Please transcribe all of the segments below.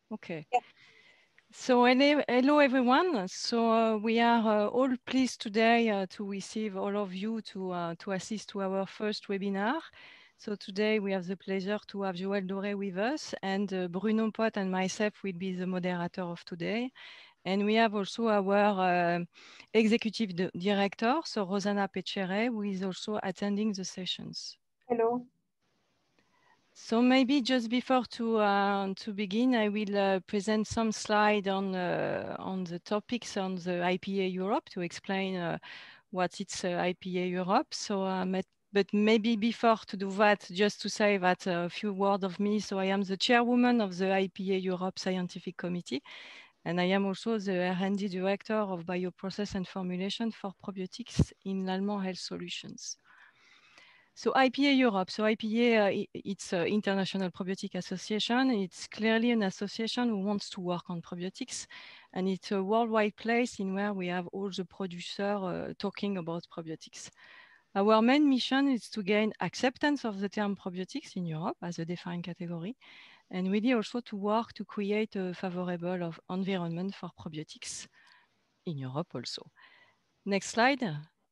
Okay. Yeah. So hello everyone. So we are all pleased today to receive all of you to assist to our first webinar. So today we have the pleasure to have Joël Doré with us, and Bruno Pot and myself will be the moderator of today. And we have also our executive director, so Rosanna Pechere, who is also attending the sessions. Hello. So maybe just before to begin, I will present some slide on the topics on the IPA Europe to explain what it's IPA Europe. So but maybe before to do that, just to say that a few words of me. So I am the chairwoman of the IPA Europe Scientific Committee, and I am also the R&D director of Bioprocess and Formulation for Probiotics in L'Allemand Health Solutions. So IPA Europe. So IPA, it's an International Probiotic Association. It's clearly an association who wants to work on probiotics. And it's a worldwide place in where we have all the producers talking about probiotics. Our main mission is to gain acceptance of the term probiotics in Europe as a defined category, and really also to work to create a favorable environment for probiotics in Europe also. Next slide.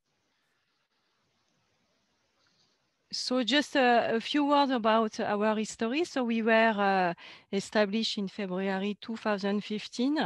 So just a few words about our history. So we were established in February 2015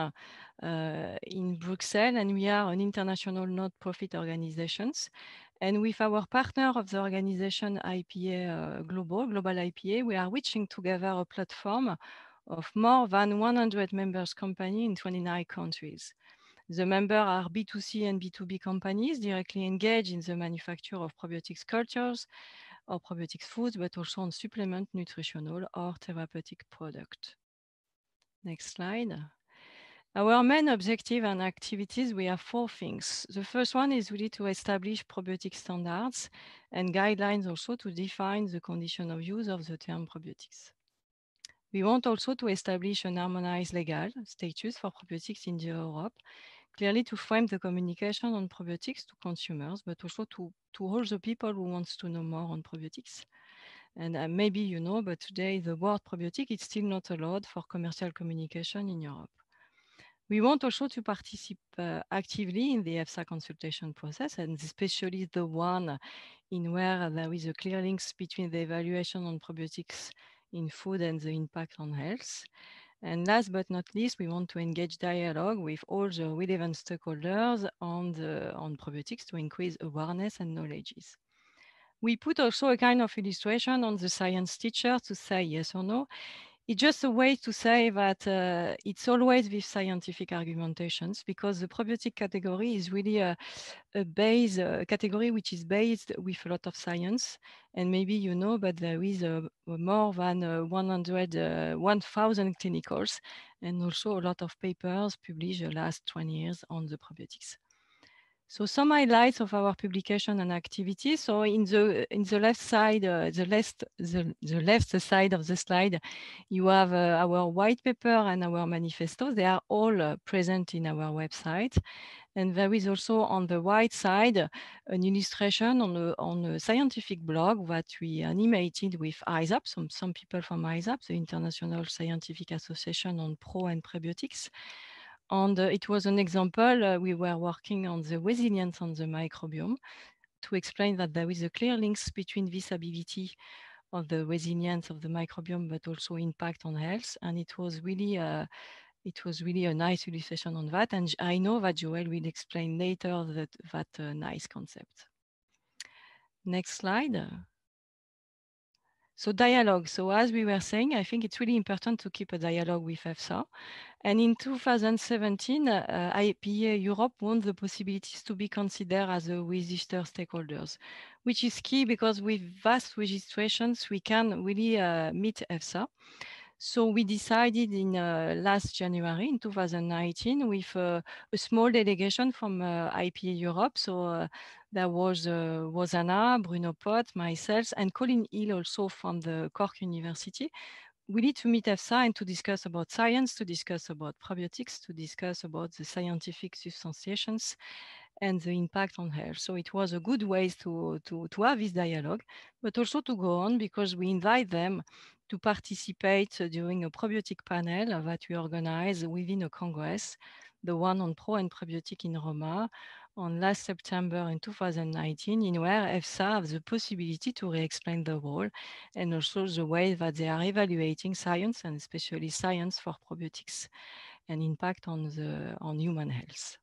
in Brussels, and we are an international not-profit organization. And with our partner of the organization IPA Global IPA, we are reaching together a platform of more than 100 members companies in 29 countries. The members are B2C and B2B companies directly engaged in the manufacture of probiotics cultures or probiotics foods, but also on supplement, nutritional or therapeutic product. Next slide. Our main objective and activities, we have 4 things. The first one is really to establish probiotic standards and guidelines also to define the condition of use of the term probiotics. We want also to establish an harmonized legal status for probiotics in Europe, clearly to frame the communication on probiotics to consumers, but also to all the people who want to know more on probiotics. And maybe you know, but today the word probiotic is still not allowed for commercial communication in Europe. We want also to participate actively in the EFSA consultation process, and especially the one in where there is a clear link between the evaluation on probiotics in food and the impact on health. And last but not least, we want to engage dialogue with all the relevant stakeholders on probiotics to increase awareness and knowledges. We put also a kind of illustration on the science teacher to say yes or no. It's just a way to say that it's always with scientific argumentations, because the probiotic category is really a base category which is based with a lot of science. And maybe you know, but there is more than 1,000 clinicals and also a lot of papers published the last 20 years on the probiotics. So some highlights of our publication and activities. So in the left side, the left side of the slide, you have our white paper and our manifesto. They are all present in our website. And there is also on the right side an illustration on a scientific blog that we animated with ISAP, some people from ISAP, the International Scientific Association on Pro and Prebiotics. And it was an example, we were working on the resilience on the microbiome to explain that there is a clear link between this ability of the resilience of the microbiome, but also impact on health. And it was really a nice illustration on that. And I know that Joël will explain later that nice concept. Next slide. So dialogue. So as we were saying, I think it's really important to keep a dialogue with EFSA. And in 2017, IPA Europe won the possibilities to be considered as a registered stakeholders, which is key because with vast registrations, we can really meet EFSA. So we decided in last January in 2019 with a small delegation from IPA Europe. So there was Rosanna, Bruno Pot, myself, and Colin Hill also from the Cork University. We need to meet EFSA and to discuss about science, to discuss about probiotics, to discuss about the scientific substantiations and the impact on health. So it was a good way to have this dialogue, but also to go on because we invite them to participate during a probiotic panel that we organize within a congress, the one on pro and probiotic in Roma, on last September in 2019, in where EFSA has the possibility to re-explain the role and also the way that they are evaluating science, and especially science for probiotics and impact on human health.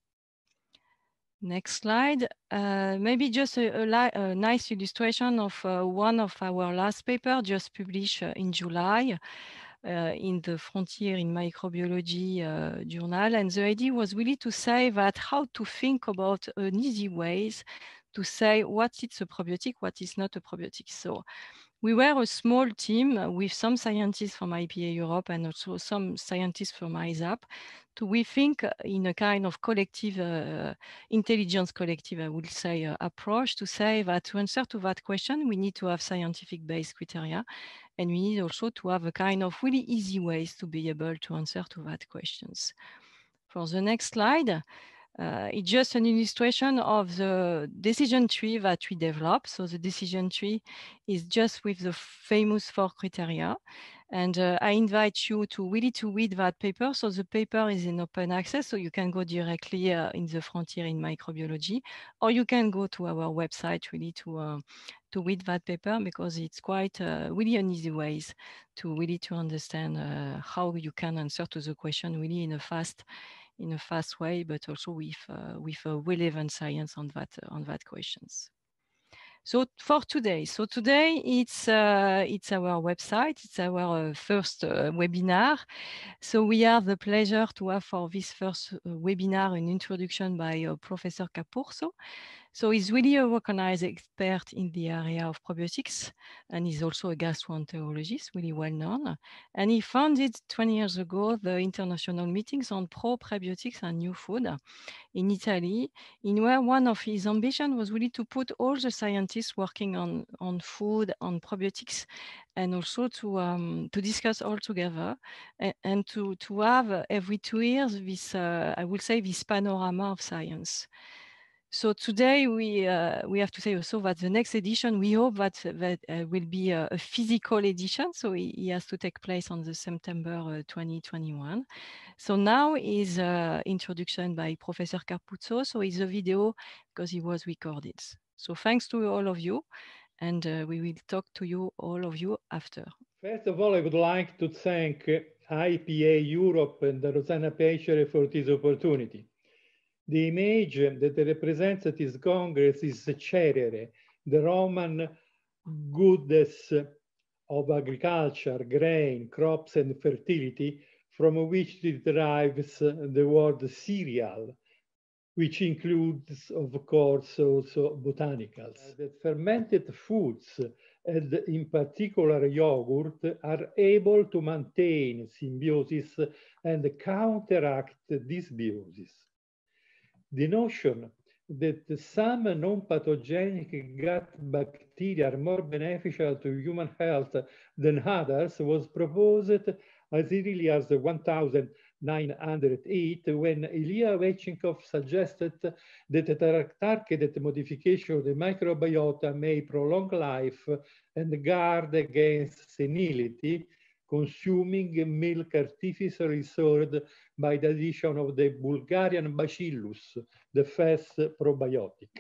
Next slide. Maybe just a nice illustration of one of our last paper just published in July in the Frontier in Microbiology journal. And the idea was really to say that how to think about an easy ways to say what is a probiotic, what is not a probiotic. So we were a small team with some scientists from IPA Europe and also some scientists from ISAP we think in a kind of collective, intelligence collective, I would say, approach to say that to answer to that question, we need to have scientific-based criteria, and we need also to have a kind of really easy ways to be able to answer to that questions. For the next slide, it's just an illustration of the decision tree that we developed. So the decision tree is just with the famous 4 criteria. And I invite you to really to read that paper. So the paper is in open access, so you can go directly in the Frontier in Microbiology, or you can go to our website really to read that paper, because it's quite really an easy ways to really to understand how you can answer to the question really in a fast way, but also with a relevant science on that questions. So for today, it's our website, it's our first webinar. So we have the pleasure to have for this first webinar an introduction by Professor Capurso. So he's really a recognized expert in the area of probiotics, and he's also a gastroenterologist, really well known. And he founded 20 years ago the international meetings on probiotics and new food in Italy, in where one of his ambitions was really to put all the scientists working on food, on probiotics, and also to discuss all together and to have every 2 years this, I would say, this panorama of science. So today we have to say also that the next edition, we hope that will be a physical edition. So he has to take place on the September 2021. So now is introduction by Professor Capuzzo. So it's a video because it was recorded. So thanks to all of you, and we will talk to you, all of you, after. First of all, I would like to thank IPA Europe and Rosanna Pescere for this opportunity. The image that represents this Congress is Cerere, the Roman goddess of agriculture, grain, crops, and fertility, from which it derives the word cereal, which includes, of course, also botanicals. That fermented foods, and in particular yogurt, are able to maintain symbiosis and counteract dysbiosis. The notion that some non-pathogenic gut bacteria are more beneficial to human health than others was proposed as early as 1908, when Ilya Vetchenkov suggested that a targeted modification of the microbiota may prolong life and guard against senility, consuming milk artificially stored by the addition of the Bulgarian bacillus, the first probiotic.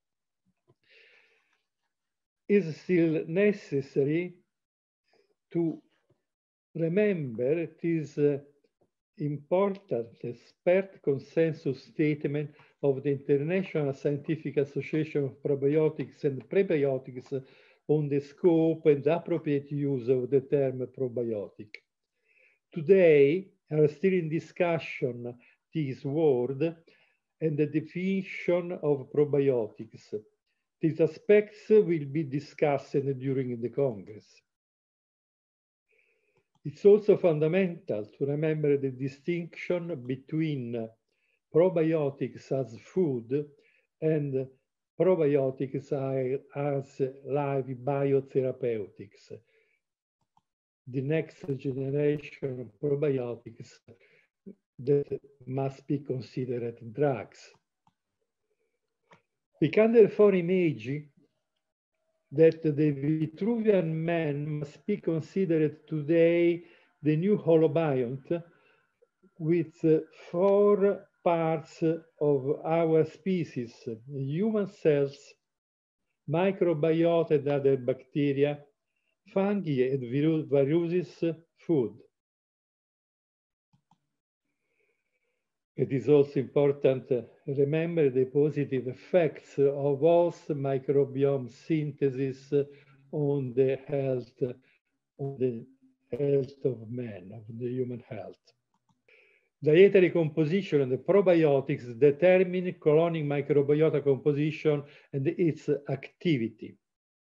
It's still necessary to remember this important expert consensus statement of the International Scientific Association of Probiotics and Prebiotics on the scope and appropriate use of the term probiotic. Today, we are still in discussion this word and the definition of probiotics. These aspects will be discussed during the Congress. It's also fundamental to remember the distinction between probiotics as food and probiotics as live biotherapeutics, the next generation of probiotics that must be considered drugs. We can therefore imagine that the Vitruvian man must be considered today the new holobiont, with 4 parts of our species: human cells, microbiota and other bacteria, fungi and viruses, food. It is also important to remember the positive effects of host microbiome synthesis on the health of man, of the human health. Dietary composition and the probiotics determine colonic microbiota composition and its activity.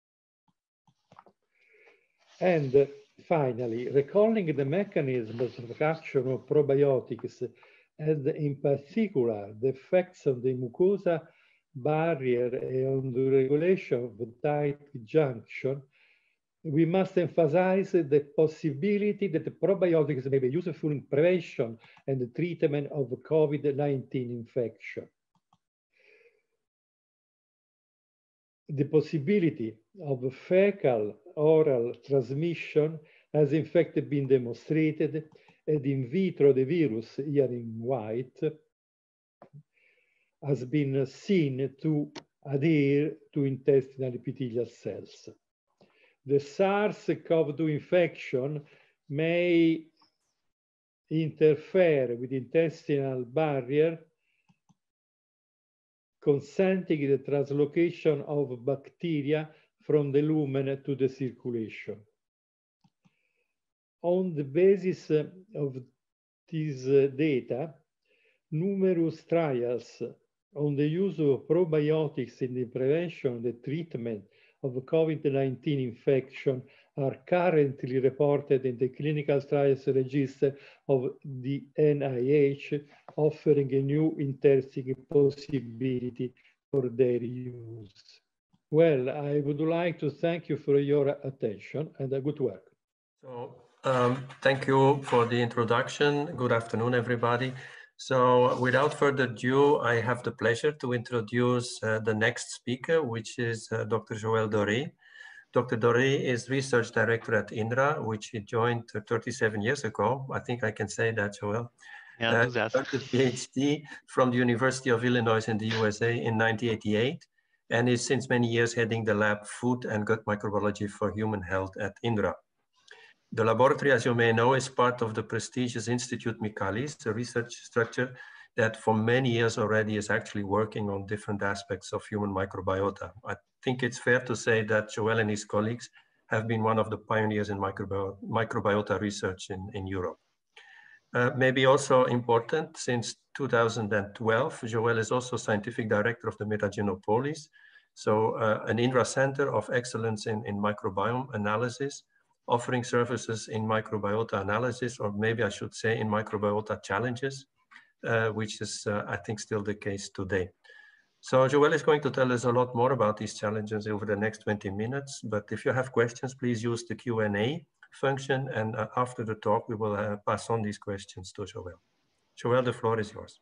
And finally, recalling the mechanisms of action of probiotics, and in particular the effects on the mucosa barrier and on the regulation of tight junction, we must emphasize the possibility that the probiotics may be useful in prevention and the treatment of COVID-19 infection. The possibility of fecal oral transmission has in fact been demonstrated, and in vitro the virus, here in white, has been seen to adhere to intestinal epithelial cells. The SARS-CoV-2 infection may interfere with the intestinal barrier, consenting the translocation of bacteria from the lumen to the circulation. On the basis of this data, numerous trials on the use of probiotics in the prevention and the treatment of COVID-19 infection are currently reported in the clinical trials register of the NIH, offering a new interesting possibility for their use. Well, I would like to thank you for your attention and good work. So, thank you for the introduction. Good afternoon, everybody. So without further ado, I have the pleasure to introduce the next speaker, which is Dr. Joël Doré. Dr. Doré is research director at INRA, which he joined 37 years ago. I think I can say that, Joël. Yeah, do that. Started PhD from the University of Illinois in the USA in 1988, and is since many years heading the lab Food and Gut Microbiology for Human Health at INRA. The laboratory, as you may know, is part of the prestigious Institute Michaelis, a research structure that for many years already is actually working on different aspects of human microbiota. I think it's fair to say that Joël and his colleagues have been one of the pioneers in microbiota research in Europe. Maybe also important, since 2012, Joël is also scientific director of the Metagenopolis, so an INRA Center of Excellence in microbiome analysis, offering services in microbiota analysis, or maybe I should say in microbiota challenges, which is, I think, still the case today. So Joël is going to tell us a lot more about these challenges over the next 20 minutes, but if you have questions, please use the Q&A function, and after the talk, we will pass on these questions to Joël. Joël, the floor is yours.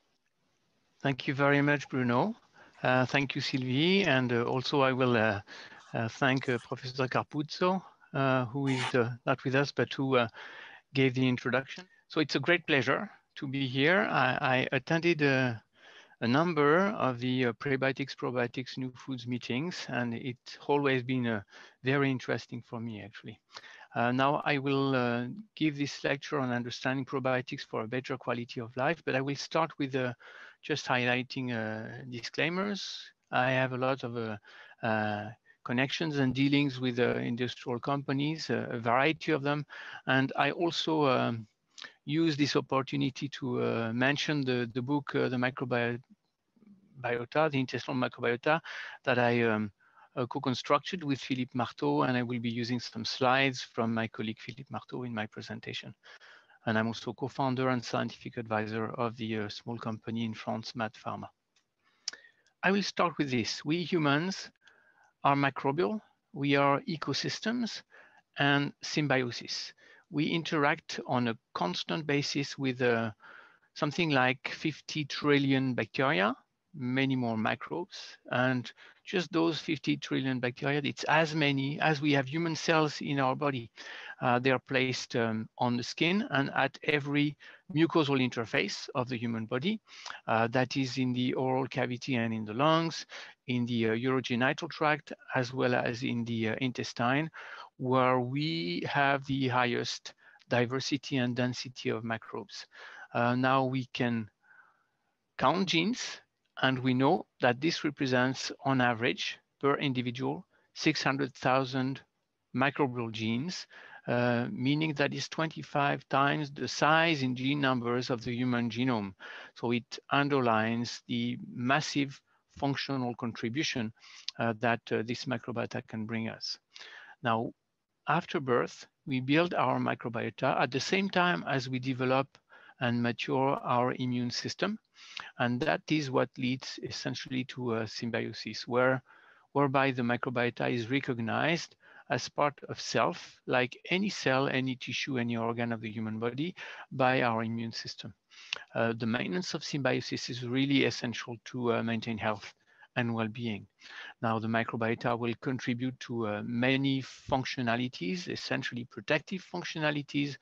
Thank you very much, Bruno. Thank you, Sylvie, and also I will thank Professor Carpuzzo, who is not with us, but who gave the introduction. So it's a great pleasure to be here. I attended a number of the Prebiotics, Probiotics, New Foods meetings, and it's always been very interesting for me, actually. Now I will give this lecture on understanding probiotics for a better quality of life, but I will start with just highlighting disclaimers. I have a lot of connections and dealings with industrial companies, a variety of them. And I also use this opportunity to mention the book, The Microbiota, the Intestinal Microbiota, that I co-constructed with Philippe Marteau, and I will be using some slides from my colleague Philippe Marteau in my presentation. And I'm also co-founder and scientific advisor of the small company in France, Mad Pharma. I will start with this. We humans are microbial, we are ecosystems and symbiosis. We interact on a constant basis with something like 50 trillion bacteria, many more microbes, and just those 50 trillion bacteria, it's as many as we have human cells in our body. They are placed on the skin and at every mucosal interface of the human body, that is in the oral cavity and in the lungs, in the urogenital tract, as well as in the intestine, where we have the highest diversity and density of microbes. Now we can count genes, and we know that this represents, on average, per individual, 600,000 microbial genes, meaning that is 25 times the size in gene numbers of the human genome. So it underlines the massive functional contribution that this microbiota can bring us. Now, after birth, we build our microbiota at the same time as we develop and mature our immune system. And that is what leads essentially to a symbiosis, whereby the microbiota is recognized as part of self, like any cell, any tissue, any organ of the human body, by our immune system. The maintenance of symbiosis is really essential to maintain health and well-being. Now, the microbiota will contribute to many functionalities, essentially protective functionalities,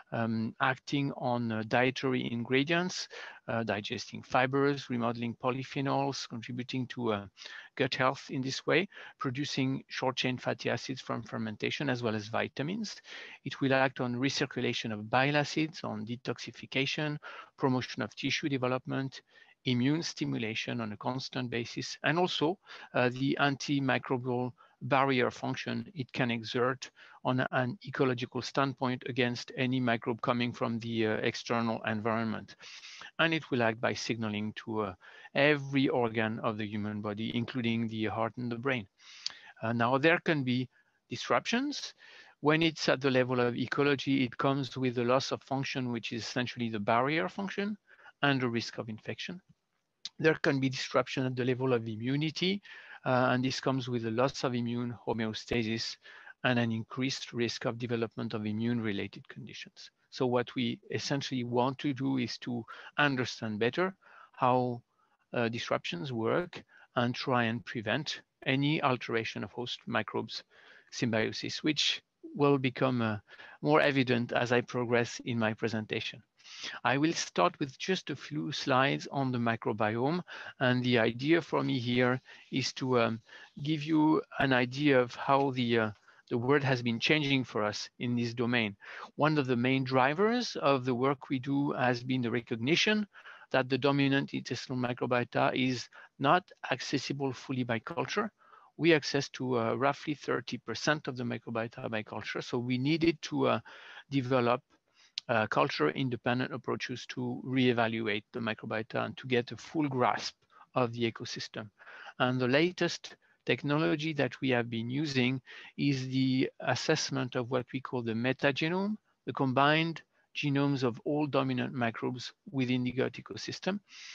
acting on dietary ingredients, digesting fibers, remodeling polyphenols, contributing to gut health in this way, producing short-chain fatty acids from fermentation, as well as vitamins. It will act on recirculation of bile acids, on detoxification, promotion of tissue development, immune stimulation on a constant basis, and also the antimicrobial barrier function it can exert on an ecological standpoint against any microbe coming from the external environment. And it will act by signaling to every organ of the human body, including the heart and the brain. Now, there can be disruptions. When it's at the level of ecology, it comes with the loss of function, which is essentially the barrier function and the risk of infection. There can be disruption at the level of immunity, and this comes with a loss of immune homeostasis and an increased risk of development of immune-related conditions. So what we essentially want to do is to understand better how disruptions work and try and prevent any alteration of host microbes symbiosis, which will become more evident as I progress in my presentation. I will start with just a few slides on the microbiome, and the idea for me here is to give you an idea of how the world has been changing for us in this domain. One of the main drivers of the work we do has been the recognition that the dominant intestinal microbiota is not accessible fully by culture. We access to roughly 30% of the microbiota by culture, so we needed to develop culture-independent approaches to reevaluate the microbiota and to get a full grasp of the ecosystem. And the latest technology that we have been using is the assessment of what we call the metagenome, the combined genomes of all dominant microbes within the gut ecosystem.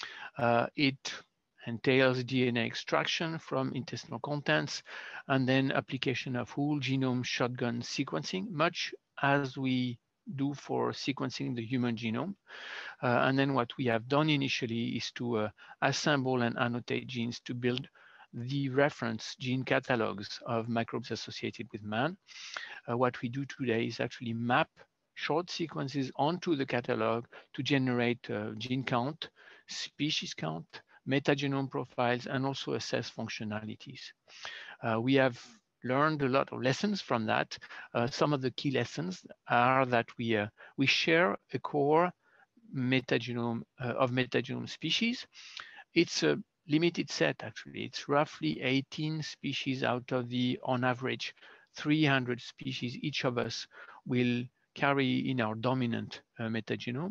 It entails DNA extraction from intestinal contents and then application of whole genome shotgun sequencing, much as we do for sequencing the human genome. And then what we have done initially is to assemble and annotate genes to build the reference gene catalogs of microbes associated with man. What we do today is actually map short sequences onto the catalog to generate gene count, species count, metagenome profiles, and also assess functionalities. We have learned a lot of lessons from that. Some of the key lessons are that we share a core metagenome of metagenome species. It's a limited set, actually. It's roughly 18 species out of the, on average, 300 species each of us will carry in our dominant metagenome.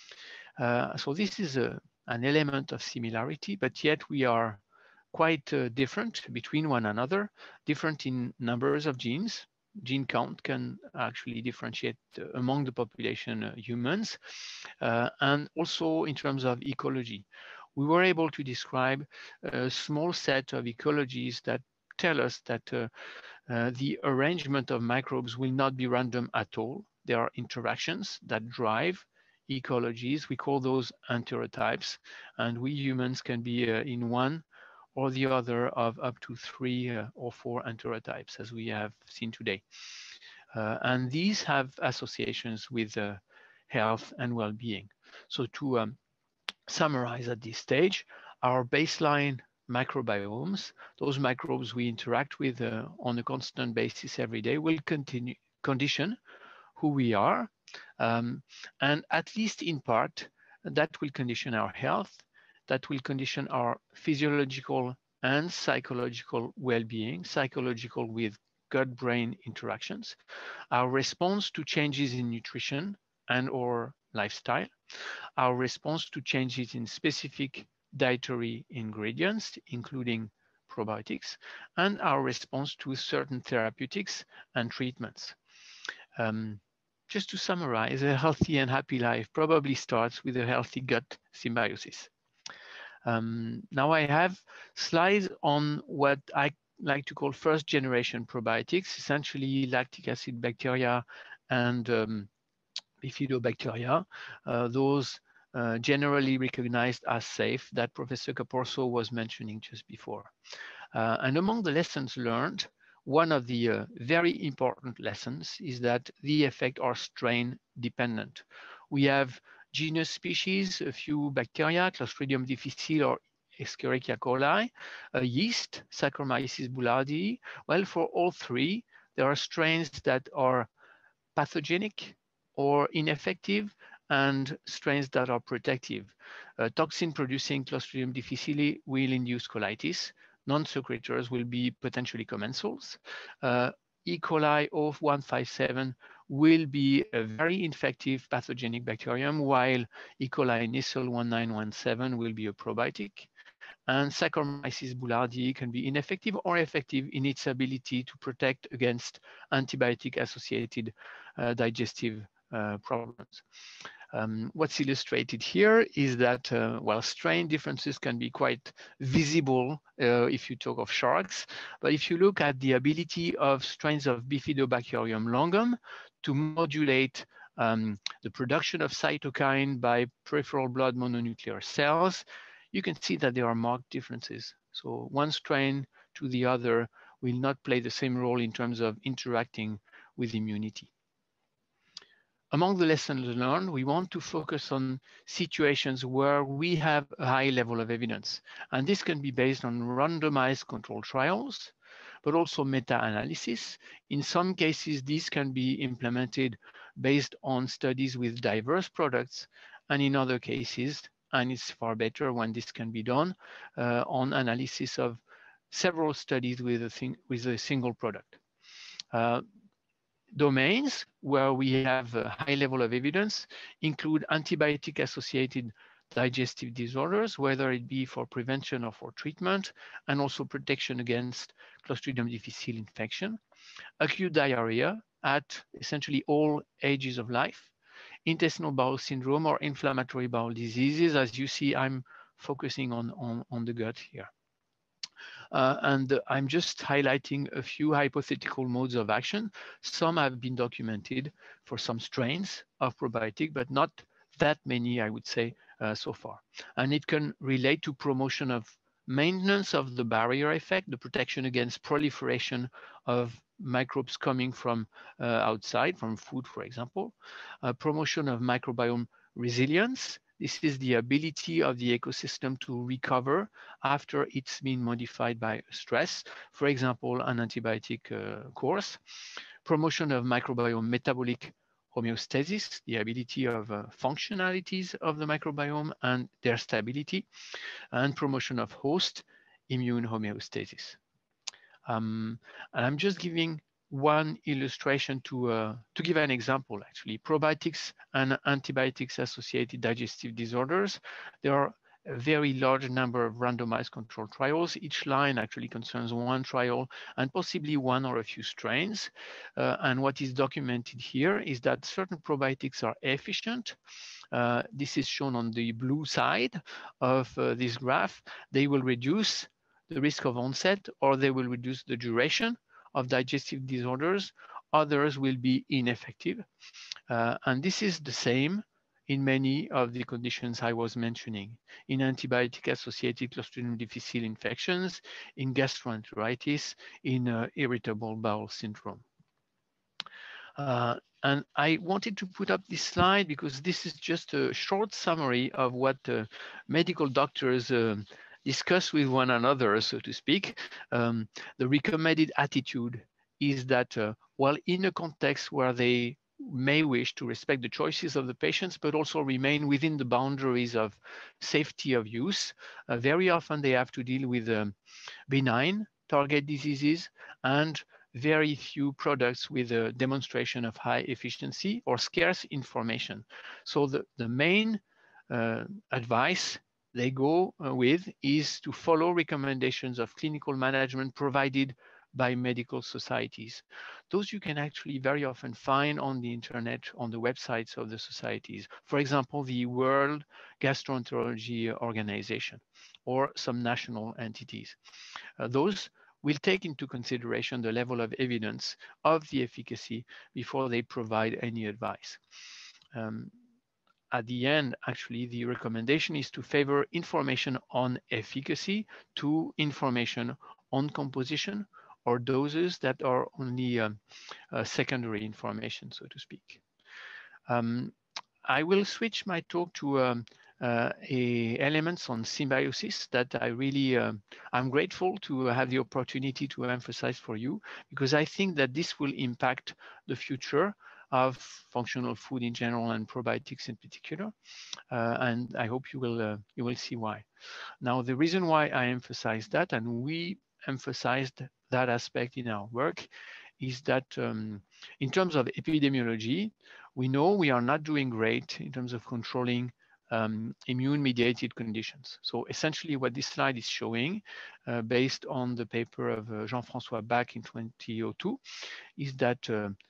So this is an element of similarity, but yet we are quite different between one another, different in numbers of genes. Gene count can actually differentiate among the population humans, and also in terms of ecology. We were able to describe a small set of ecologies that tell us that the arrangement of microbes will not be random at all. There are interactions that drive ecologies. We call those enterotypes, and we humans can be in one or the other of up to 3 or 4 enterotypes, as we have seen today. And these have associations with health and well-being. So to summarize at this stage, our baseline microbiomes, those microbes we interact with on a constant basis every day, will condition who we are, and at least in part, that will condition our health, that will condition our physiological and psychological well-being, psychological with gut-brain interactions, our response to changes in nutrition and or lifestyle, our response to changes in specific dietary ingredients, including probiotics, and our response to certain therapeutics and treatments. Just to summarize, a healthy and happy life probably starts with a healthy gut symbiosis. Now I have slides on what I like to call first generation probiotics, essentially lactic acid bacteria and bifidobacteria, those generally recognized as safe that Professor Caporso was mentioning just before. And among the lessons learned, one of the very important lessons is that the effects are strain dependent. We have genus species, a few bacteria, Clostridium difficile or Escherichia coli, a yeast, Saccharomyces boulardii. Well, for all three, there are strains that are pathogenic or ineffective and strains that are protective. Toxin-producing Clostridium difficile will induce colitis. Non-secretors will be potentially commensals. E. coli 0157 will be a very infective pathogenic bacterium, while E. coli Nissel 1917 will be a probiotic. And Saccharomyces boulardii can be ineffective or effective in its ability to protect against antibiotic-associated digestive problems. What's illustrated here is that while strain differences can be quite visible if you talk of sharks, but if you look at the ability of strains of Bifidobacterium longum to modulate the production of cytokine by peripheral blood mononuclear cells, you can see that there are marked differences. So one strain to the other will not play the same role in terms of interacting with immunity. Among the lessons learned, we want to focus on situations where we have a high level of evidence. And this can be based on randomized controlled trials, but also meta-analysis. In some cases, these can be implemented based on studies with diverse products, and in other cases, and it's far better when this can be done, on analysis of several studies with a single product. Domains where we have a high level of evidence include antibiotic-associated digestive disorders, whether it be for prevention or for treatment, and also protection against Clostridium difficile infection, acute diarrhea at essentially all ages of life, intestinal bowel syndrome or inflammatory bowel diseases. As you see, I'm focusing on the gut here. And I'm just highlighting a few hypothetical modes of action. Some have been documented for some strains of probiotic, but not that many, I would say, so far. And it can relate to promotion of maintenance of the barrier effect, the protection against proliferation of microbes coming from outside, from food, for example, promotion of microbiome resilience. This is the ability of the ecosystem to recover after it's been modified by stress, for example, an antibiotic course. Promotion of microbiome metabolic homeostasis, the ability of functionalities of the microbiome and their stability, and promotion of host immune homeostasis. And I'm just giving one illustration to give an example, actually. Probiotics and antibiotics associated digestive disorders. There are a very large number of randomized controlled trials. Each line actually concerns one trial and possibly one or a few strains. And what is documented here is that certain probiotics are efficient. This is shown on the blue side of this graph. They will reduce the risk of onset, or they will reduce the duration of digestive disorders. Others will be ineffective. And this is the same in many of the conditions I was mentioning, in antibiotic-associated Clostridium difficile infections, in gastroenteritis, in irritable bowel syndrome. And I wanted to put up this slide because this is just a short summary of what medical doctors discuss with one another, so to speak. The recommended attitude is that while in a context where they may wish to respect the choices of the patients, but also remain within the boundaries of safety of use, very often they have to deal with benign target diseases and very few products with a demonstration of high efficiency or scarce information. So the main advice they go with is to follow recommendations of clinical management provided by medical societies. Those you can actually very often find on the internet, on the websites of the societies. For example, the World Gastroenterology Organization or some national entities. Those will take into consideration the level of evidence of the efficacy before they provide any advice. At the end, actually, the recommendation is to favor information on efficacy to information on composition or doses that are only secondary information, so to speak. I will switch my talk to elements on symbiosis that I really, I'm grateful to have the opportunity to emphasize for you, because I think that this will impact the future of functional food in general and probiotics in particular. And I hope you will see why. Now, the reason why I emphasize that, and we emphasized that aspect in our work, is that in terms of epidemiology, we know we are not doing great in terms of controlling immune-mediated conditions. So essentially what this slide is showing, based on the paper of Jean-François Bach in 2002, is that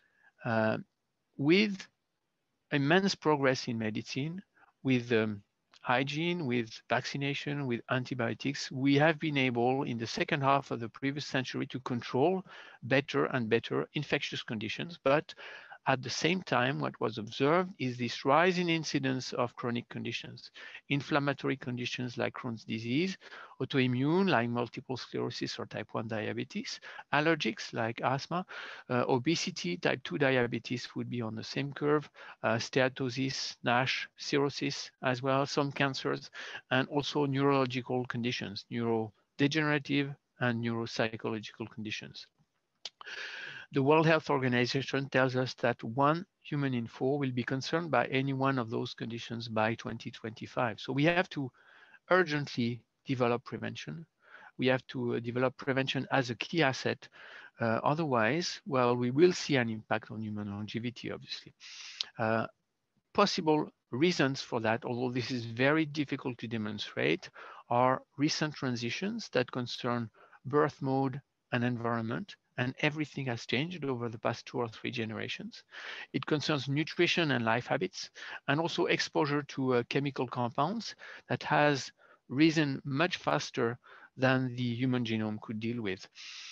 with immense progress in medicine, with hygiene, with vaccination, with antibiotics, we have been able in the second half of the previous century to control better and better infectious conditions. But at the same time, what was observed is this rise in incidence of chronic conditions, inflammatory conditions like Crohn's disease, autoimmune like multiple sclerosis or type 1 diabetes, allergics like asthma, obesity, type 2 diabetes would be on the same curve, steatosis, NASH, cirrhosis as well, some cancers, and also neurological conditions, neurodegenerative and neuropsychological conditions. The World Health Organization tells us that 1 human in 4 will be concerned by any one of those conditions by 2025. So we have to urgently develop prevention. We have to develop prevention as a key asset. Otherwise, well, we will see an impact on human longevity, obviously. Possible reasons for that, although this is very difficult to demonstrate, are recent transitions that concern birth mode and environment, and everything has changed over the past 2 or 3 generations. It concerns nutrition and life habits, and also exposure to chemical compounds that has risen much faster than the human genome could deal with.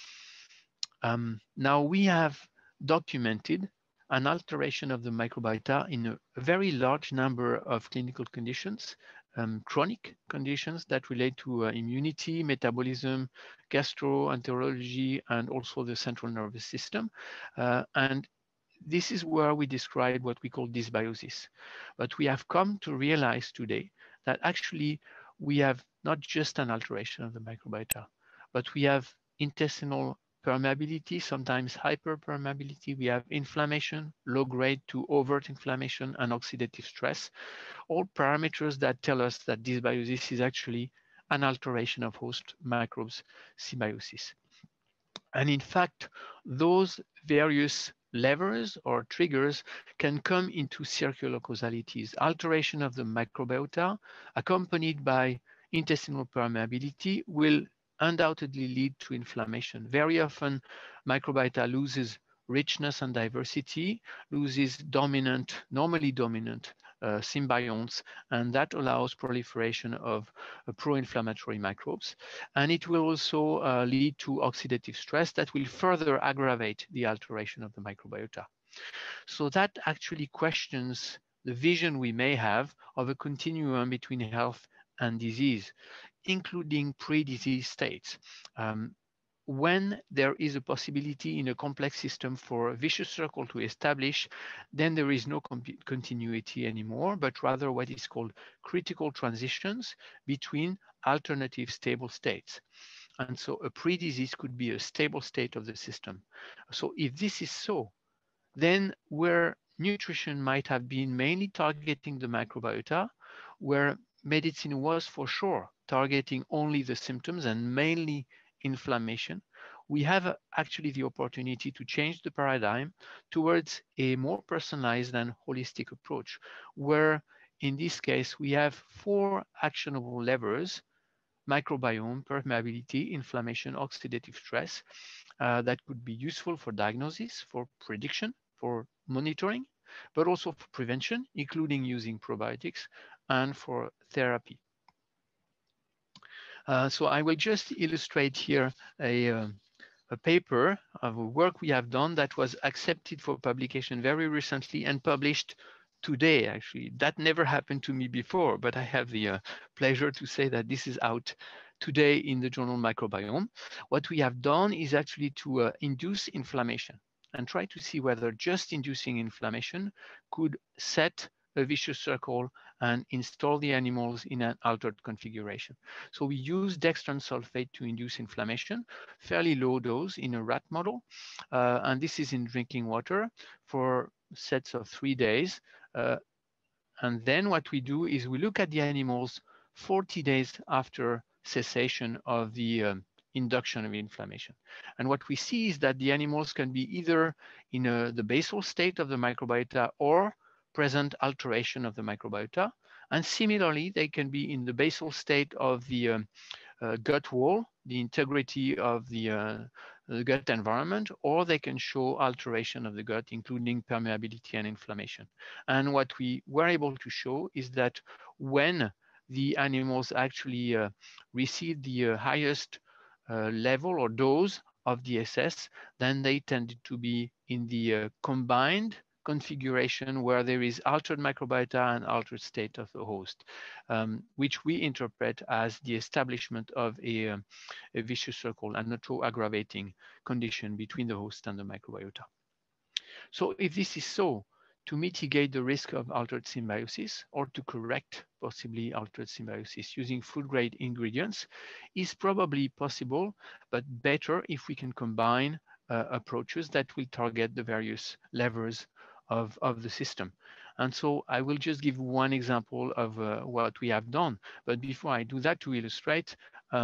Now we have documented an alteration of the microbiota in a very large number of clinical conditions, chronic conditions that relate to immunity, metabolism, gastroenterology, and also the central nervous system. And this is where we describe what we call dysbiosis. But we have come to realize today that actually we have not just an alteration of the microbiota, but we have intestinal permeability, sometimes hyperpermeability. We have inflammation, low grade to overt inflammation, and oxidative stress, all parameters that tell us that dysbiosis is actually an alteration of host microbes symbiosis. And in fact, those various levers or triggers can come into circular causalities. Alteration of the microbiota accompanied by intestinal permeability will undoubtedly lead to inflammation. Very often, microbiota loses richness and diversity, loses normally dominant symbionts, and that allows proliferation of pro-inflammatory microbes. And it will also lead to oxidative stress that will further aggravate the alteration of the microbiota. So that actually questions the vision we may have of a continuum between health and disease, including pre-disease states. When there is a possibility in a complex system for a vicious circle to establish, then there is no continuity anymore, but rather what is called critical transitions between alternative stable states. And so a pre-disease could be a stable state of the system. So if this is so, then where nutrition might have been mainly targeting the microbiota, where medicine was for sure targeting only the symptoms and mainly inflammation, we have actually the opportunity to change the paradigm towards a more personalized and holistic approach, where in this case, we have 4 actionable levers: microbiome, permeability, inflammation, oxidative stress, that could be useful for diagnosis, for prediction, for monitoring, but also for prevention, including using probiotics, and for therapy. So I will just illustrate here a paper of a work we have done that was accepted for publication very recently and published today, actually. That never happened to me before, but I have the pleasure to say that this is out today in the journal Microbiome. What we have done is actually to induce inflammation and try to see whether just inducing inflammation could set a vicious circle and install the animals in an altered configuration. So we use dextran sulfate to induce inflammation, fairly low dose in a rat model. And this is in drinking water for sets of 3 days. And then what we do is we look at the animals 40 days after cessation of the induction of inflammation. And what we see is that the animals can be either in the basal state of the microbiota or present alteration of the microbiota. And similarly, they can be in the basal state of the gut wall, the integrity of the gut environment, or they can show alteration of the gut, including permeability and inflammation. And what we were able to show is that when the animals actually receive the highest level or dose of DSS, then they tended to be in the combined configuration where there is altered microbiota and altered state of the host, which we interpret as the establishment of a vicious circle and auto-aggravating condition between the host and the microbiota. So if this is so, to mitigate the risk of altered symbiosis or to correct possibly altered symbiosis using food-grade ingredients is probably possible, but better if we can combine approaches that will target the various levers of the system. And so I will just give one example of what we have done. But before I do that, to illustrate,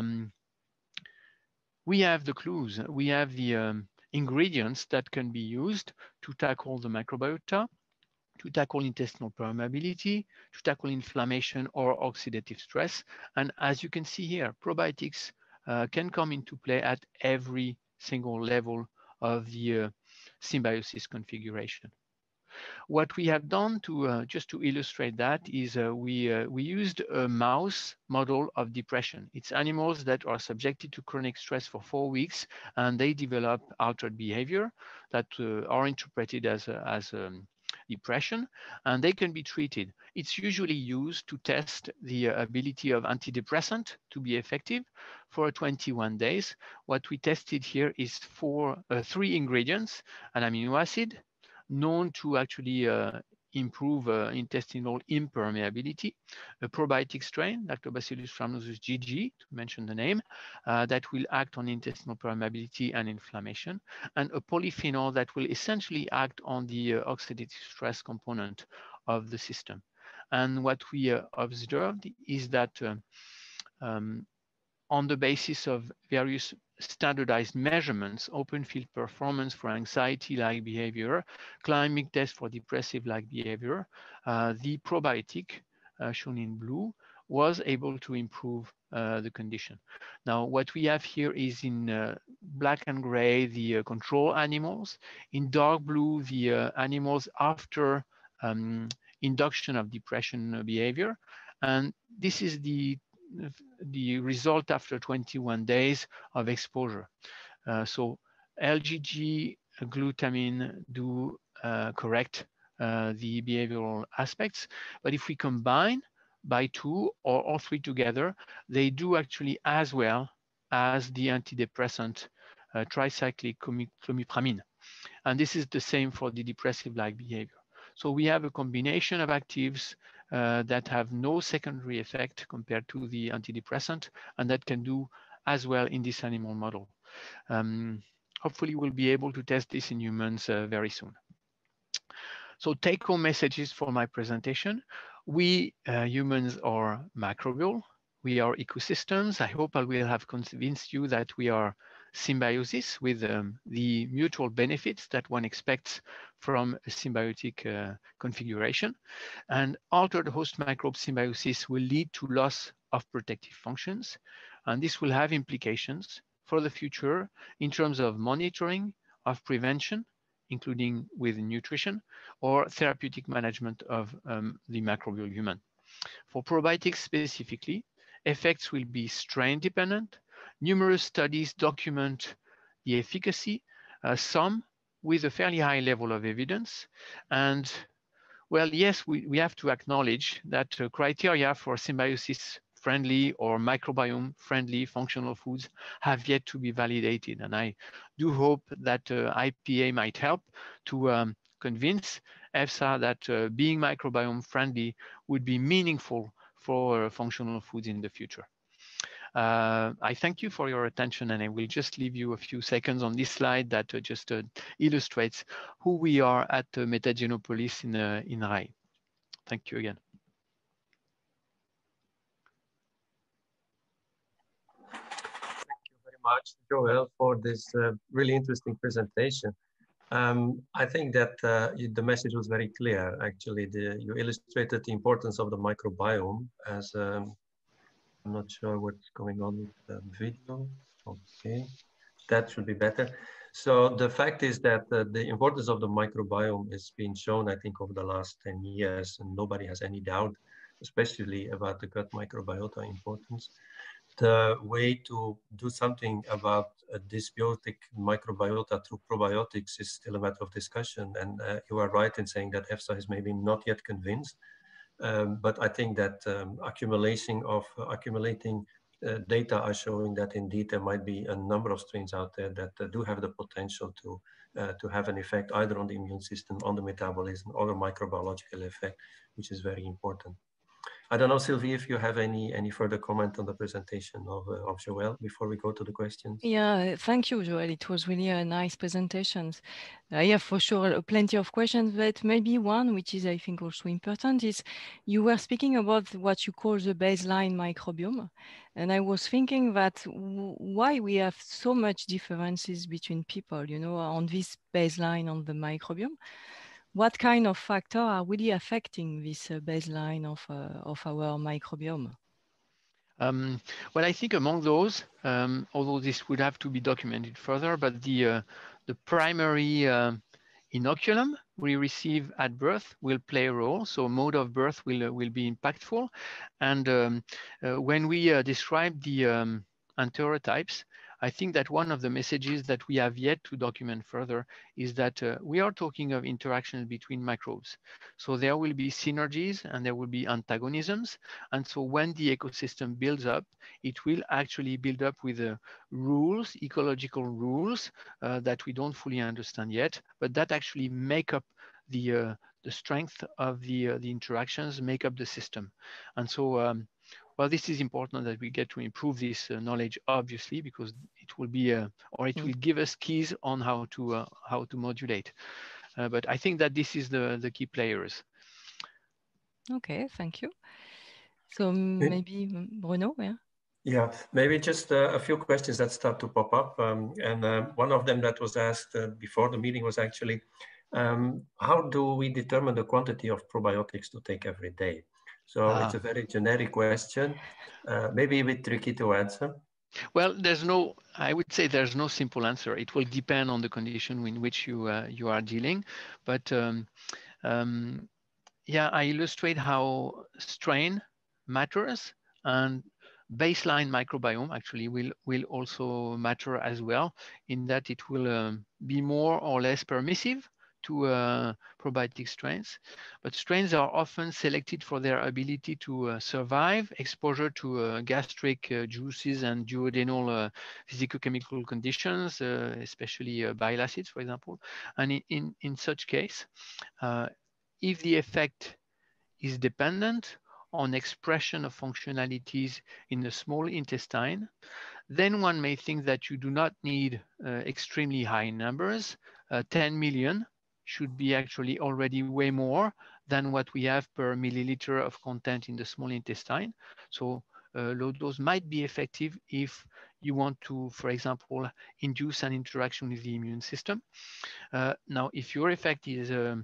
we have the clues. We have the ingredients that can be used to tackle the microbiota, to tackle intestinal permeability, to tackle inflammation or oxidative stress. And as you can see here, probiotics can come into play at every single level of the symbiosis configuration. What we have done to just to illustrate that is we used a mouse model of depression. It's animals that are subjected to chronic stress for 4 weeks, and they develop altered behavior that are interpreted as depression, and they can be treated. It's usually used to test the ability of antidepressant to be effective for 21 days. What we tested here is 3 ingredients: an amino acid, known to actually improve intestinal impermeability, a probiotic strain, Lactobacillus rhamnosus GG, to mention the name, that will act on intestinal permeability and inflammation, and a polyphenol that will essentially act on the oxidative stress component of the system. And what we observed is that on the basis of various standardized measurements, open field performance for anxiety-like behavior, climbing test for depressive-like behavior, the probiotic, shown in blue, was able to improve the condition. Now, what we have here is in black and gray, the control animals. In dark blue, the animals after induction of depression behavior. And this is the result after 21 days of exposure. So LGG, glutamine do correct the behavioral aspects. But if we combine by two or all three together, they do actually as well as the antidepressant tricyclic clomipramine. And this is the same for the depressive-like behavior. So we have a combination of actives that have no secondary effect compared to the antidepressant, and that can do as well in this animal model. Hopefully we'll be able to test this in humans very soon. So take-home messages for my presentation. We humans are microbial. We are ecosystems. I hope I will have convinced you that we are symbiosis with the mutual benefits that one expects from a symbiotic configuration. And altered host microbe symbiosis will lead to loss of protective functions. And this will have implications for the future in terms of monitoring, of prevention, including with nutrition, or therapeutic management of the microbial human. For probiotics specifically, effects will be strain dependent. Numerous studies document the efficacy, some with a fairly high level of evidence. And well, yes, we have to acknowledge that criteria for symbiosis friendly or microbiome friendly functional foods have yet to be validated. And I do hope that IPA might help to convince EFSA that being microbiome friendly would be meaningful for functional foods in the future. I thank you for your attention, and I will just leave you a few seconds on this slide that just illustrates who we are at Metagenopolis in RAI. Thank you again. Much, Joel, for this really interesting presentation. I think that the message was very clear. Actually, you illustrated the importance of the microbiome as I'm not sure what's going on with the video. Okay, that should be better. So the fact is that the importance of the microbiome is being shown, I think, over the last 10 years, and nobody has any doubt, especially about the gut microbiota importance. The way to do something about a dysbiotic microbiota through probiotics is still a matter of discussion. And you are right in saying that EFSA is maybe not yet convinced. But I think that accumulating data are showing that indeed there might be a number of strains out there that do have the potential to have an effect either on the immune system, on the metabolism, or a microbiological effect, which is very important. I don't know, Sylvie, if you have any further comment on the presentation of Joel before we go to the questions. Yeah, thank you, Joel. It was really a nice presentation. Yeah, for sure, plenty of questions, but maybe one, which is, I think, also important, is you were speaking about what you call the baseline microbiome. And I was thinking that why we have so much differences between people, you know, on this baseline on the microbiome. What kind of factors are really affecting this baseline of our microbiome? Well, I think among those, although this would have to be documented further, but the primary inoculum we receive at birth will play a role. So mode of birth will be impactful. And when we describe the enterotypes, I think that one of the messages that we have yet to document further is that we are talking of interactions between microbes. So there will be synergies and there will be antagonisms. And so when the ecosystem builds up, it will actually build up with rules, ecological rules that we don't fully understand yet, but that actually make up the strength of the interactions, make up the system. And so well, this is important that we get to improve this knowledge, obviously, because it will be, or it will give us keys on how to modulate. But I think that this is the key players. Okay, thank you. So maybe Bruno, yeah. Yeah, maybe just a few questions that start to pop up. One of them that was asked before the meeting was actually, how do we determine the quantity of probiotics to take every day? So it's a very generic question, maybe a bit tricky to answer. Well, I would say there's no simple answer. It will depend on the condition in which you are dealing. But yeah, I illustrate how strain matters, and baseline microbiome actually will also matter as well, in that it will be more or less permissive to probiotic strains, but strains are often selected for their ability to survive exposure to gastric juices and duodenal physicochemical conditions, especially bile acids, for example. And in such case, if the effect is dependent on expression of functionalities in the small intestine, then one may think that you do not need extremely high numbers. 10 million should be actually already way more than what we have per milliliter of content in the small intestine. So low dose might be effective if you want to, for example, induce an interaction with the immune system. Now, if your effect is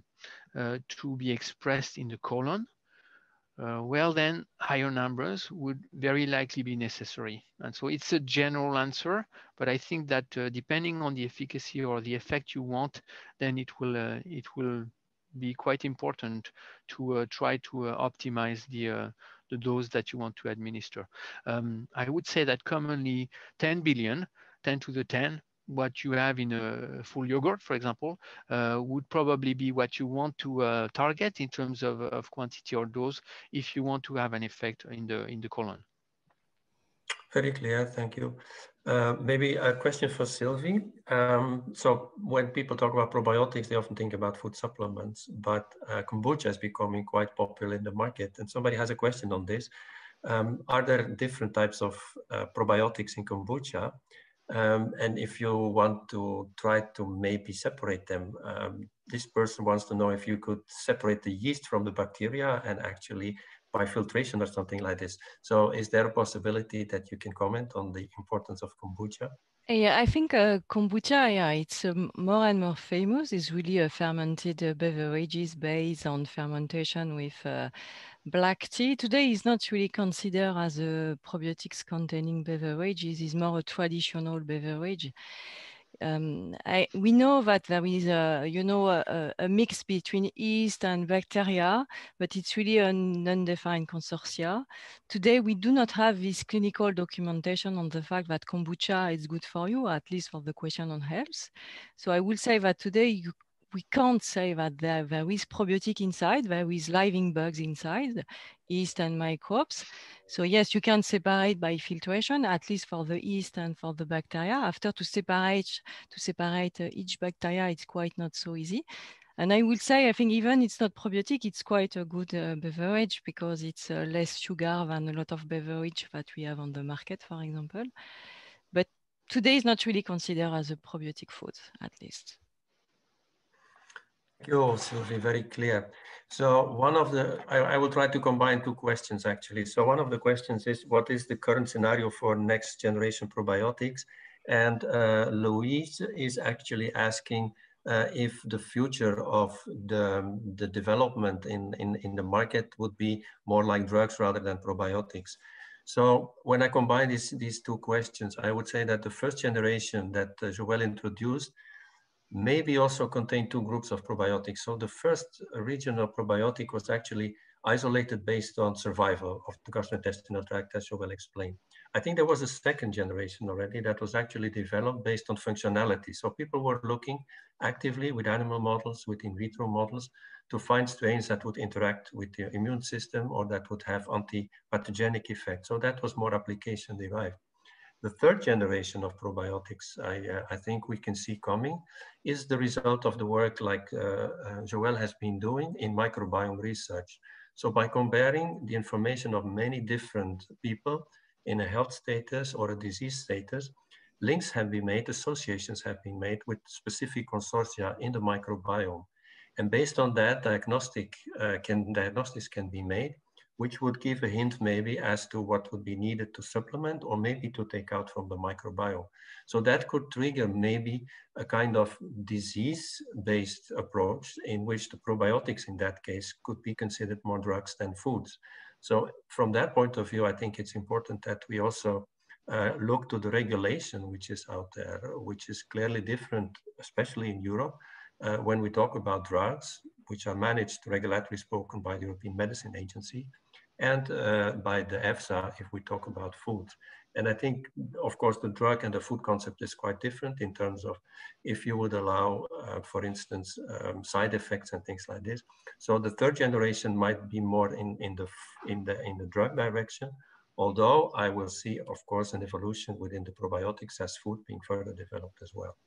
to be expressed in the colon, well, then higher numbers would very likely be necessary. And so it's a general answer, but I think that depending on the efficacy or the effect you want, then it will be quite important to try to optimize the dose that you want to administer. I would say that commonly 10 billion, 10 to the 10, what you have in a full yogurt, for example, would probably be what you want to target in terms of quantity or dose if you want to have an effect in the colon. Very clear, thank you. Maybe a question for Sylvie. So when people talk about probiotics, they often think about food supplements, but kombucha is becoming quite popular in the market. And somebody has a question on this. Are there different types of probiotics in kombucha? And if you want to try to maybe separate them, this person wants to know if you could separate the yeast from the bacteria and actually by filtration or something like this. So is there a possibility that you can comment on the importance of kombucha? Yeah, I think kombucha, yeah, it's more and more famous. It's really a fermented beverages based on fermentation with black tea. Today is not really considered as a probiotics containing beverage. It is more a traditional beverage. We know that there is a mix between yeast and bacteria, but it's really an undefined consortia. Today, we do not have this clinical documentation on the fact that kombucha is good for you, at least for the question on health. So I will say that today we can't say that there is probiotic inside, there is living bugs inside, yeast and microbes. So yes, you can separate by filtration, at least for the yeast and for the bacteria. After to separate each bacteria, it's quite not so easy. And I will say, I think even it's not probiotic, it's quite a good beverage because it's less sugar than a lot of beverage that we have on the market, for example. But today is not really considered as a probiotic food, at least. Thank you, Sylvie, very clear. So one of the, I will try to combine two questions actually. So one of the questions is, what is the current scenario for next generation probiotics? And Louise is actually asking if the future of the development in the market would be more like drugs rather than probiotics. So when I combine these two questions, I would say that the first generation that Joël introduced maybe also contain two groups of probiotics. So the first regional probiotic was actually isolated based on survival of the gastrointestinal tract, as Joël explained. I think there was a second generation already that was actually developed based on functionality. So people were looking actively with animal models, with in vitro models, to find strains that would interact with the immune system or that would have anti-pathogenic effects. So that was more application derived. The third generation of probiotics I think we can see coming is the result of the work like Joël has been doing in microbiome research. So by comparing the information of many different people in a health status or a disease status, links have been made, associations have been made with specific consortia in the microbiome. And based on that, diagnostics can be made, which would give a hint maybe as to what would be needed to supplement or maybe to take out from the microbiome. So that could trigger maybe a kind of disease-based approach in which the probiotics in that case could be considered more drugs than foods. So from that point of view, I think it's important that we also look to the regulation which is out there, which is clearly different, especially in Europe, when we talk about drugs, which are managed regulatory spoken by the European Medicine Agency, and by the EFSA if we talk about food. And I think, of course, the drug and the food concept is quite different in terms of if you would allow, for instance, side effects and things like this. So the third generation might be more in the drug direction, although I will see, of course, an evolution within the probiotics as food being further developed as well.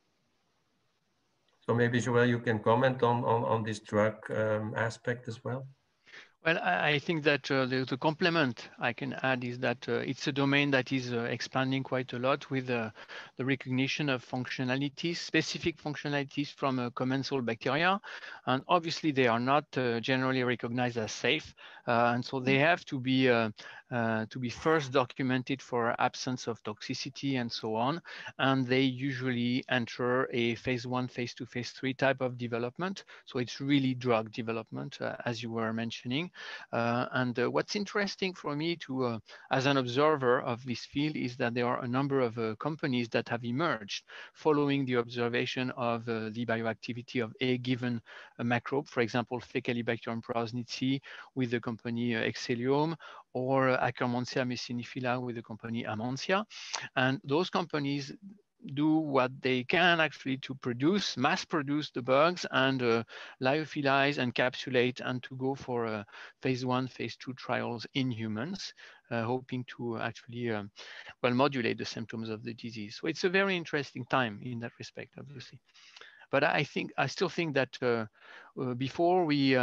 So maybe, Joël, you can comment on this drug aspect as well. Well, I think that the complement I can add is that it's a domain that is expanding quite a lot with the recognition of functionalities, specific functionalities from commensal bacteria. And obviously, they are not generally recognized as safe. And so they have to be first documented for absence of toxicity and so on. And they usually enter a phase 1, phase 2, phase 3 type of development. So it's really drug development, as you were mentioning. What's interesting for me to, as an observer of this field, is that there are a number of companies that have emerged following the observation of the bioactivity of a given microbe, for example, Faecalibacterium prausnitzii with the company Excellium, or Akkermansia mesiniphylla with the company Amansia. And those companies do what they can actually to mass produce the bugs and lyophilize, encapsulate, and to go for phase 1, phase 2 trials in humans, hoping to actually modulate the symptoms of the disease. So it's a very interesting time in that respect, obviously. But I still think that before we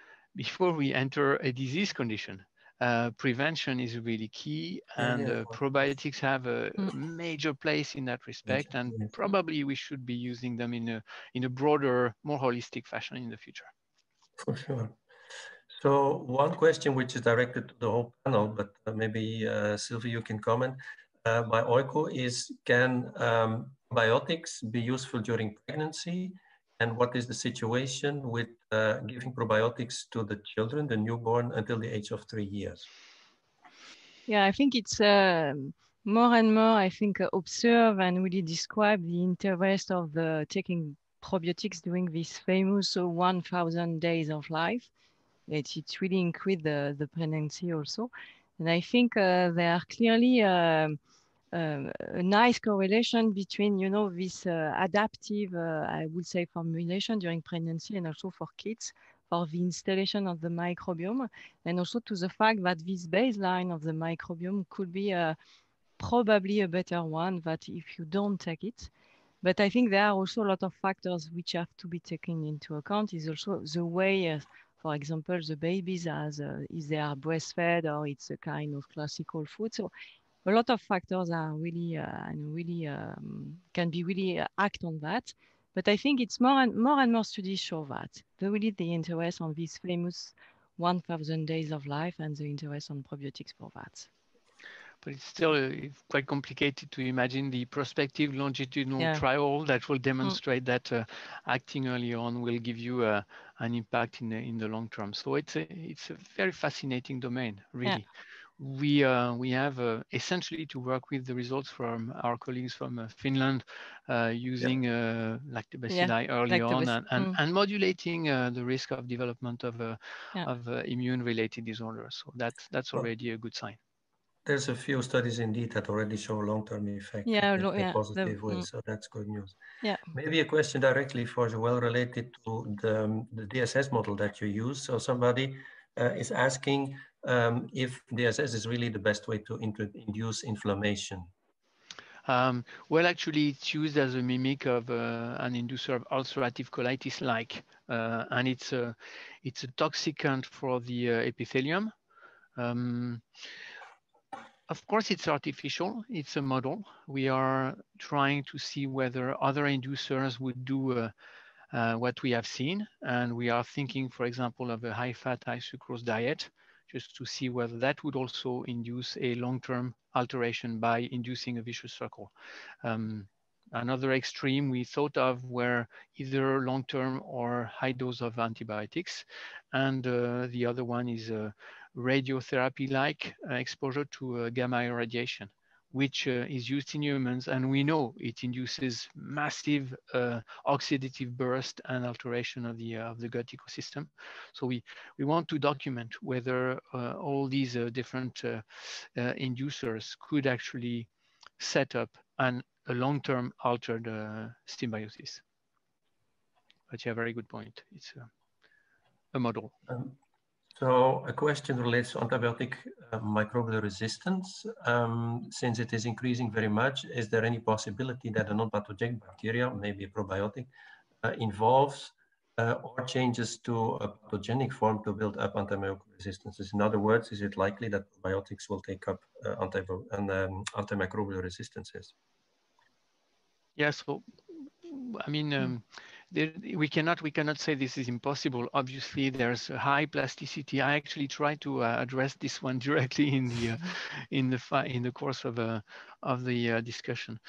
enter a disease condition, prevention is really key, and probiotics have a major place in that respect, and probably we should be using them in a broader, more holistic fashion in the future. For sure. So one question which is directed to the whole panel, but maybe Sylvie, you can comment. By Oiko is, can probiotics be useful during pregnancy? And what is the situation with giving probiotics to the children, the newborn, until the age of 3 years? Yeah, I think it's more and more, I think, observe and really describe the interest of taking probiotics during this famous 1,000 days of life. It's really increased the pregnancy also. And I think there are clearly a nice correlation between, this adaptive, I would say, formulation during pregnancy and also for kids, for the installation of the microbiome, and also to the fact that this baseline of the microbiome could be probably a better one that if you don't take it. But I think there are also a lot of factors which have to be taken into account. Is also the way, for example, the babies is they are breastfed or it's a kind of classical food. So a lot of factors are really can be really act on that. But I think it's more and more studies show that really the interest on these famous 1,000 days of life and the interest on probiotics for that. But it's still quite complicated to imagine the prospective longitudinal trial that will demonstrate that acting early on will give you an impact in the long term. So it's a very fascinating domain, really. Yeah. We have essentially to work with the results from our colleagues from Finland using lactobacilli early on and modulating the risk of development of immune-related disorders. So that's already a good sign. There's a few studies indeed that already show long-term effect in a positive way, so that's good news. Yeah. Maybe a question directly for Joël related to the DSS model that you use. So somebody is asking if DSS is really the best way to induce inflammation. Well, actually, it's used as a mimic of an inducer of ulcerative colitis-like, and it's a toxicant for the epithelium. Of course, it's artificial. It's a model. We are trying to see whether other inducers would do what we have seen. And we are thinking, for example, of a high-fat, high-sucrose diet, just to see whether that would also induce a long-term alteration by inducing a vicious circle. Another extreme we thought of were either long-term or high dose of antibiotics. And the other one is radiotherapy-like exposure to gamma irradiation, which is used in humans, and we know it induces massive oxidative burst and alteration of the gut ecosystem. So we want to document whether all these different inducers could actually set up a long-term altered symbiosis. But yeah, very good point. It's a model. So a question relates to antibiotic microbial resistance. Since it is increasing very much, is there any possibility that a non-pathogenic bacteria, maybe a probiotic, evolves or changes to a pathogenic form to build up antimicrobial resistances? In other words, is it likely that probiotics will take up antimicrobial resistances? Yeah, so I mean, we cannot say this is impossible. Obviously, there's a high plasticity. I actually try to address this one directly in the course of the discussion.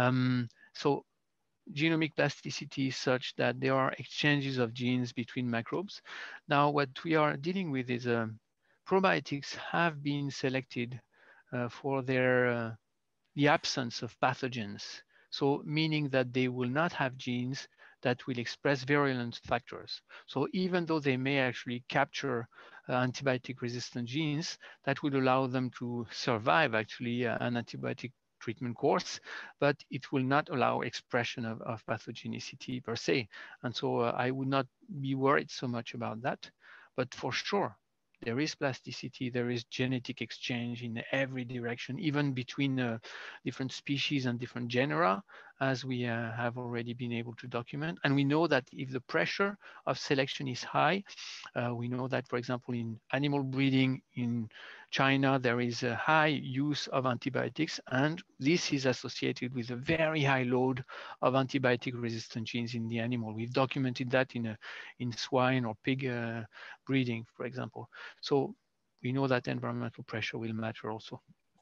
So genomic plasticity is such that there are exchanges of genes between microbes. Now, what we are dealing with is probiotics have been selected for their the absence of pathogens. So meaning that they will not have genes that will express virulent factors. So even though they may actually capture antibiotic resistant genes, that would allow them to survive actually an antibiotic treatment course, but it will not allow expression of pathogenicity per se. And so I would not be worried so much about that. But for sure, there is plasticity, there is genetic exchange in every direction, even between different species and different genera, as we have already been able to document. And we know that if the pressure of selection is high, we know that, for example, in animal breeding in China, there is a high use of antibiotics, and this is associated with a very high load of antibiotic resistant genes in the animal. We've documented that in swine or pig breeding, for example. So we know that environmental pressure will matter also.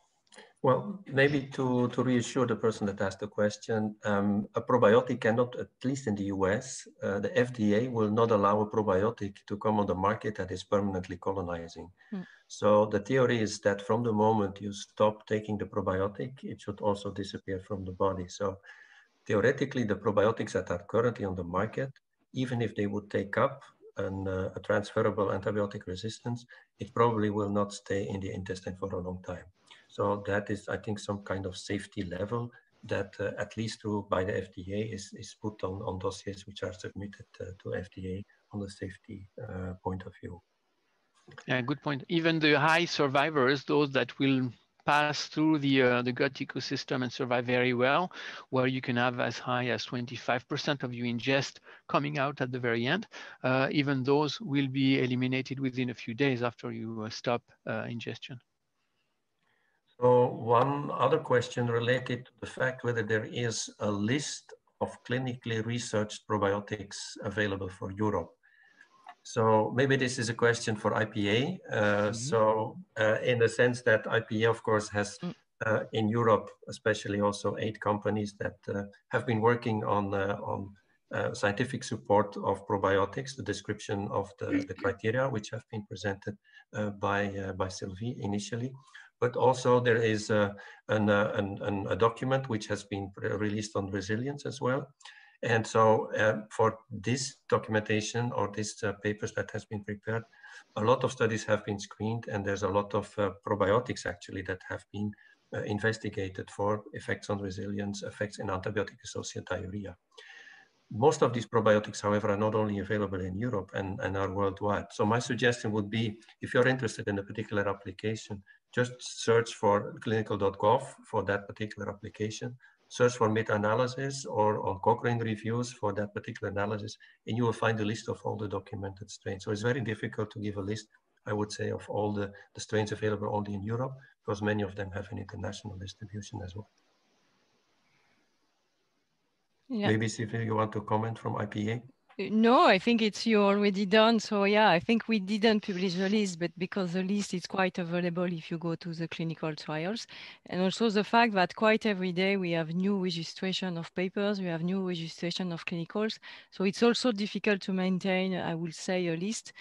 Well, maybe to reassure the person that asked the question, a probiotic cannot, at least in the US, the FDA will not allow a probiotic to come on the market that is permanently colonizing. So the theory is that from the moment you stop taking the probiotic, it should also disappear from the body. So theoretically, the probiotics that are currently on the market, even if they would take up a transferable antibiotic resistance, it probably will not stay in the intestine for a long time. So that is, I think, some kind of safety level that at least by the FDA is put on dossiers which are submitted to FDA on the safety point of view. Yeah, good point. Even the high survivors, those that will pass through the gut ecosystem and survive very well, where you can have as high as 25% of your ingest coming out at the very end, even those will be eliminated within a few days after you stop ingestion. So one other question related to the fact whether there is a list of clinically researched probiotics available for Europe. So maybe this is a question for IPA. So in the sense that IPA, of course, has in Europe, especially also 8 companies that have been working on scientific support of probiotics, the description of the criteria, which have been presented by Sylvie initially. But also there is a document which has been released on resilience as well. And so for this documentation or these papers that has been prepared, a lot of studies have been screened, and there's a lot of probiotics actually that have been investigated for effects on resilience, effects in antibiotic-associated diarrhea. Most of these probiotics, however, are not only available in Europe and are worldwide. So my suggestion would be, if you're interested in a particular application, just search for clinical.gov for that particular application. Search for meta-analysis or on Cochrane reviews for that particular analysis, and you will find a list of all the documented strains. So it's very difficult to give a list, I would say, of all the strains available only in Europe, because many of them have an international distribution as well. Yeah. Maybe, Sylvie, you want to comment from IPA? No, I think it's you already done. So yeah, I think we didn't publish the list, but because the list is quite available if you go to the clinical trials. And also the fact that quite every day we have new registration of papers, we have new registration of clinicals. So it's also difficult to maintain, I will say, a list.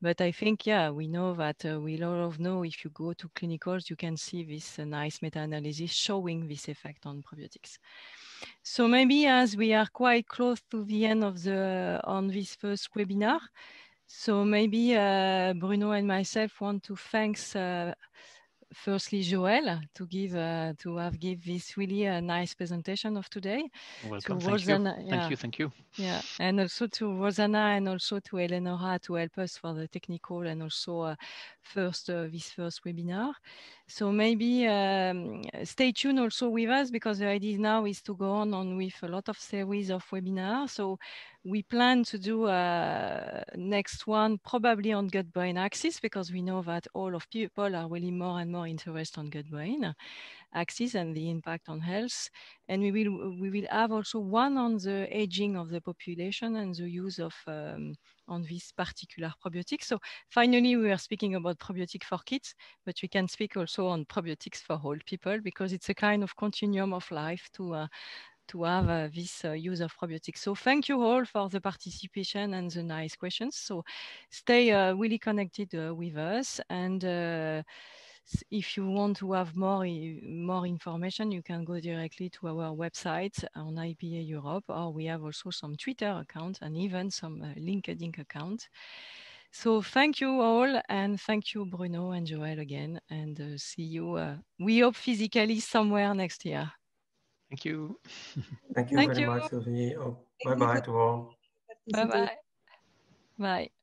But I think, yeah, we know that we all know if you go to clinicals, you can see this nice meta-analysis showing this effect on probiotics. So maybe as we are quite close to the end of on this first webinar, so maybe Bruno and myself want to thank firstly Joël to have give this really a nice presentation of today. Welcome. To Thank Rosanna, you. yeah. Thank you. Yeah, and also to Rosanna and also to Eleonora to help us for the technical and also this first webinar. So maybe stay tuned also with us, because the idea now is to go on with a lot of series of webinars. So we plan to do next one probably on gut-brain axis, because we know that all of people are really more and more interested on gut-brain axis and the impact on health. And we will have also one on the aging of the population and the use of on this particular probiotic. So finally, we are speaking about probiotic for kids, but we can speak also on probiotics for all people, because it's a kind of continuum of life to have this use of probiotics. So thank you all for the participation and the nice questions. So stay really connected with us, and if you want to have more information, you can go directly to our website on IPA Europe, or we have also some Twitter account and even some LinkedIn account. So thank you all, and thank you Bruno and Joël again, and see you, we hope physically somewhere next year. Thank you. Thank you very much, Sylvie. Oh, bye-bye to all. Bye-bye. Bye.